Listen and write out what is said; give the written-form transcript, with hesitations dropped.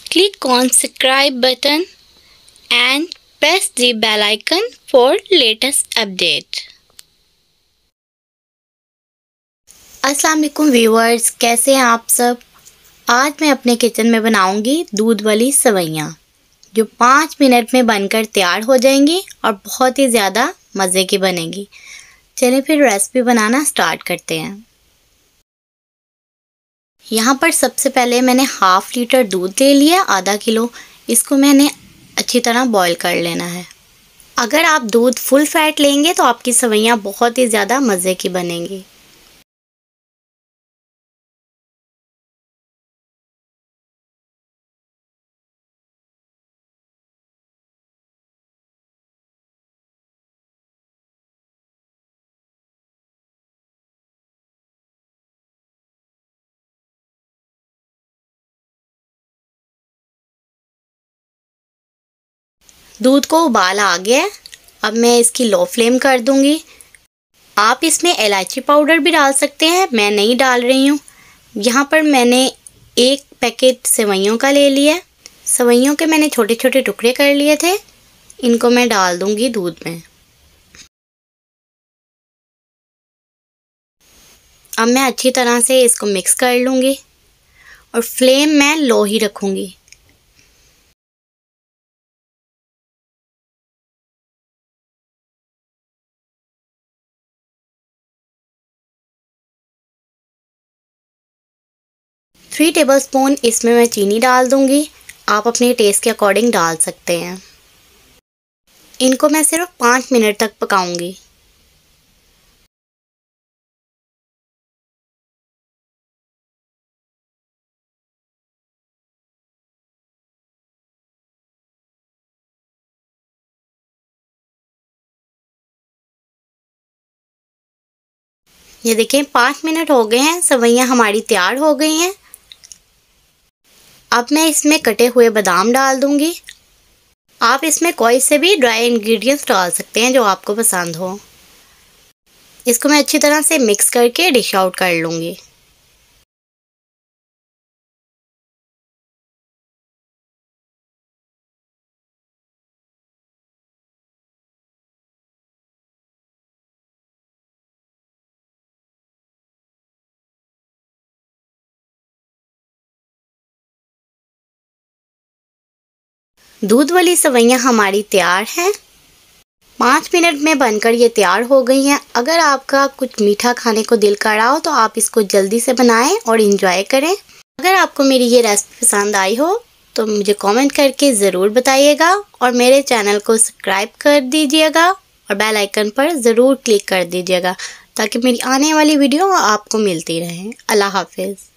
Click on subscribe button and press the bell icon for latest update. अस्सलाम वालेकुम viewers, कैसे हैं आप सब। आज मैं अपने किचन में बनाऊंगी दूध वाली सेवइयाँ जो 5 मिनट में बनकर तैयार हो जाएंगी और बहुत ही ज़्यादा मज़े की बनेगी। चलिए फिर रेसिपी बनाना स्टार्ट करते हैं। यहाँ पर सबसे पहले मैंने हाफ लीटर दूध ले लिया, आधा किलो। इसको मैंने अच्छी तरह बॉईल कर लेना है। अगर आप दूध फुल फैट लेंगे तो आपकी सेवइयाँ बहुत ही ज़्यादा मज़े की बनेंगी। दूध को उबाल आ गया है, अब मैं इसकी लो फ्लेम कर दूंगी। आप इसमें इलायची पाउडर भी डाल सकते हैं, मैं नहीं डाल रही हूँ। यहाँ पर मैंने 1 पैकेट सेवइयों का ले लिया। सेवइयों के मैंने छोटे छोटे टुकड़े कर लिए थे, इनको मैं डाल दूंगी दूध में। अब मैं अच्छी तरह से इसको मिक्स कर लूँगी और फ्लेम मैं लो ही रखूँगी। थ्री टेबलस्पून इसमें मैं चीनी डाल दूंगी। आप अपने टेस्ट के अकॉर्डिंग डाल सकते हैं। इनको मैं सिर्फ 5 मिनट तक पकाऊंगी। ये देखें 5 मिनट हो गए हैं, सेवइयाँ हमारी तैयार हो गई हैं। अब मैं इसमें कटे हुए बादाम डाल दूंगी। आप इसमें कोई से भी ड्राई इंग्रेडिएंट्स डाल सकते हैं जो आपको पसंद हो। इसको मैं अच्छी तरह से मिक्स करके डिश आउट कर लूँगी। दूध वाली सेवइयाँ हमारी तैयार हैं। 5 मिनट में बनकर ये तैयार हो गई हैं। अगर आपका कुछ मीठा खाने को दिल कर रहा हो तो आप इसको जल्दी से बनाएं और इंजॉय करें। अगर आपको मेरी ये रेसिपी पसंद आई हो तो मुझे कमेंट करके ज़रूर बताइएगा और मेरे चैनल को सब्सक्राइब कर दीजिएगा और बेल आइकन पर ज़रूर क्लिक कर दीजिएगा ताकि मेरी आने वाली वीडियो आपको मिलती रहे। अल्लाह हाफिज़।